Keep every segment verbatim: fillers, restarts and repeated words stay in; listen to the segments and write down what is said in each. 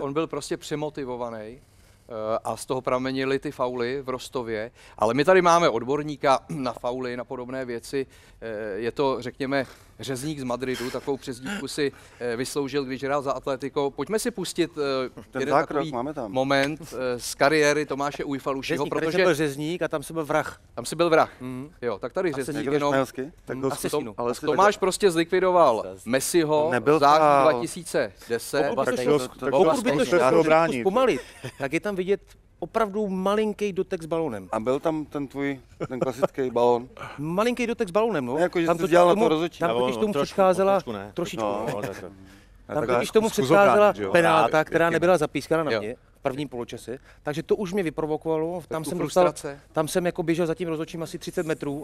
on byl prostě přemotivovaný a z toho pramenily ty fauly v Rostově. Ale my tady máme odborníka na fauly, na podobné věci. Je to, řekněme, řezník z Madridu, takovou přezdívku si vysloužil, když hrál za Atletico. Pojďme si pustit ten jeden zákrok, takový máme tam. moment z kariéry Tomáše Ujfalušiho, Řezník, protože... Tady byl řezník a tam se byl vrah. Tam si byl vrah. Mm. Jo, tak tady řezník Řekl jenom... španělsky? Tak Mm, to asi tom, sínu. ale Tomáš prostě zlikvidoval Messiho Nebyl v září faul. dva tisíce deset. Pokud by to tak šlo- to- tak pokud to by to zkuste šlo ho bránit. zpomalit, tak je tam vidět opravdu malinký dotek s balónem. A byl tam ten tvůj, ten klasický balón? Malinký dotek s balónem, no. Ne, jako, že tam jsi totiž dělal na tomu, to rozhodčí. tam No, totiž no, tomu trošku, předcházela, trošku ne. trošičku No. ne. No, tak, Tam takhle totiž tomu zkus předcházela obránit, že jo? penálta, Právě, která pěkně. nebyla zapískána na Jo. mě v prvním poločase. Takže to už mě vyprovokovalo. Tam tu jsem, dostal, frustrace. tam jsem jako běžel za tím rozhodčím asi třicet metrů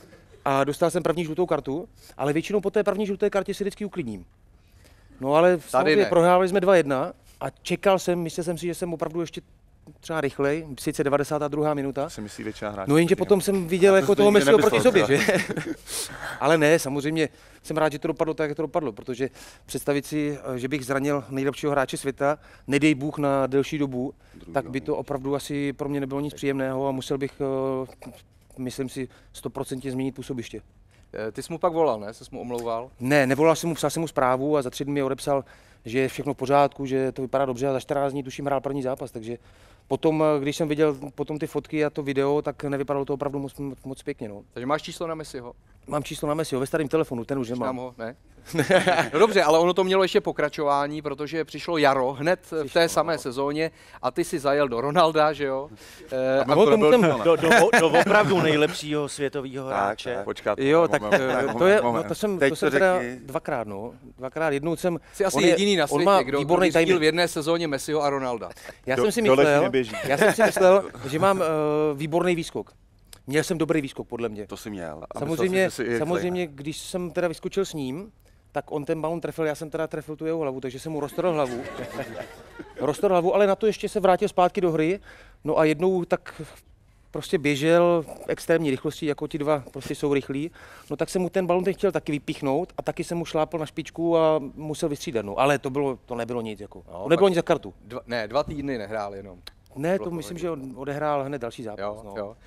a dostal jsem první žlutou kartu, ale většinou po té první žluté kartě si vždycky uklidním. No ale samozřejmě ne. prohráli jsme dva jedna a čekal jsem, myslel jsem si, že jsem opravdu ještě třeba rychlej, sice devadesátá druhá minuta. si myslí většina hráčů. No jenže potom jsem viděl jako toho nikdy Messiho proti nemyslel, sobě, že? Ale ne, samozřejmě jsem rád, že to dopadlo tak, jak to dopadlo, protože představit si, že bych zranil nejlepšího hráče světa, nedej Bůh na delší dobu, tak by to opravdu asi pro mě nebylo nic příjemného a musel bych, eh, myslím si, stoprocentně změnit působiště. Ty jsi mu pak volal, ne? Jsi mu omlouval? Ne, nevolal jsem mu, psal jsem mu zprávu a za tři dny mi odepsal, že je všechno v pořádku, že to vypadá dobře a za čtrnáct dní tuším hrál první zápas, takže potom, když jsem viděl potom ty fotky a to video, tak nevypadalo to opravdu moc, moc pěkně. No. Takže máš číslo na Messiho? Mám číslo na Messiho ve starém telefonu, ten už Mám nemám. ho, ne? No dobře, ale ono to mělo ještě pokračování, protože přišlo jaro hned v té samé sezóně a ty si zajel do Ronalda, že jo? E, A to musím, Do, do, do opravdu nejlepšího světového hráče. tak. Počkat. jo, tak moment, eh, moment, to, je, moment. no, to jsem, Teď to jsem to teda řekni. dvakrát, no. Dvakrát, jednou jsem... jsi asi on je- jediný na on světě, má kdo, kdo výborný vyřídil timing. v jedné sezóně Messiho a Ronalda. Já Do- jsem si do letí myslel, neběží. já jsem si myslel, že mám uh, výborný výskok. Měl jsem dobrý výskok, podle mě. To si měl. A Samozřejmě, myslel jsi, že jsi i samozřejmě, když jsem teda vyskočil s ním, tak on ten balon trefil, já jsem teda trefil tu jeho hlavu, takže jsem mu roztrhl hlavu. roztrhl hlavu, ale na to ještě se vrátil zpátky do hry. No a jednou tak prostě běžel v extrémní rychlosti, jako ti dva prostě jsou rychlí. No tak jsem mu ten balon teď chtěl taky vypíchnout a taky jsem mu šlápl na špičku a musel vystřídat. No, ale to, bylo, to nebylo nic, jako. No, to nebylo tak- nic za kartu. Dva, ne, dva týdny nehrál jenom. Ne, bylo to to myslím, hodně. že on odehrál hned další zápas. Jo, no. jo.